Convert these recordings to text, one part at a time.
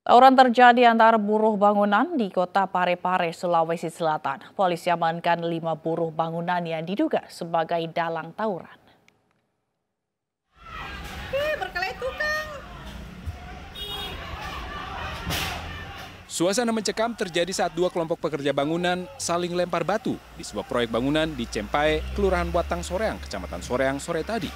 Tawuran terjadi antara buruh bangunan di kota Parepare, Sulawesi Selatan. Polisi amankan 5 buruh bangunan yang diduga sebagai dalang tawuran. Berkelahi tukang. Suasana mencekam terjadi saat dua kelompok pekerja bangunan saling lempar batu di sebuah proyek bangunan di Cempae, Kelurahan Batang Soreang, Kecamatan Soreang, sore tadi.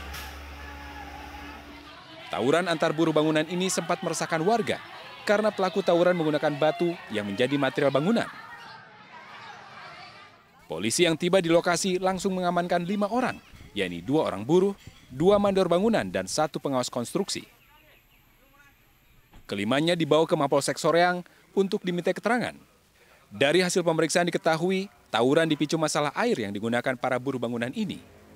Tawuran antar buruh bangunan ini sempat meresahkan warga karena pelaku tawuran menggunakan batu yang menjadi material bangunan. Polisi yang tiba di lokasi langsung mengamankan 5 orang, yakni 2 orang buruh, 2 mandor bangunan, dan 1 pengawas konstruksi. Kelimanya dibawa ke Mapolsek Soreang untuk diminta keterangan. Dari hasil pemeriksaan diketahui, tawuran dipicu masalah air yang digunakan para buruh bangunan ini.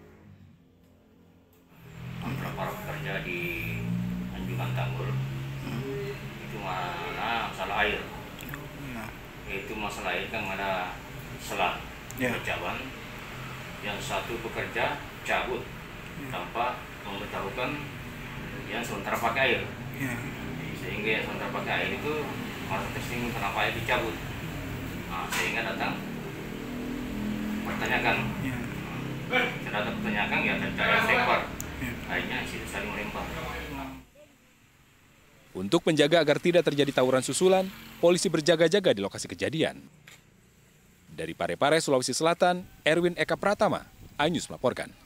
Para pekerja di Anjungan Tanggul itu mana masalah air. Itu masalah air kan ada selang berjalan, yang satu pekerja cabut tanpa memberitahukan yang sementara pakai air. Sehingga yang sementara pakai air itu merasa tersinggung kenapa air dicabut. Sehingga datang pertanyakan. Setelah pertanyakan ya terjadi lempar. Akhirnya saling melempar. Untuk menjaga agar tidak terjadi tawuran susulan, polisi berjaga-jaga di lokasi kejadian. Dari Parepare, Sulawesi Selatan, Erwin Eka Pratama, iNews melaporkan.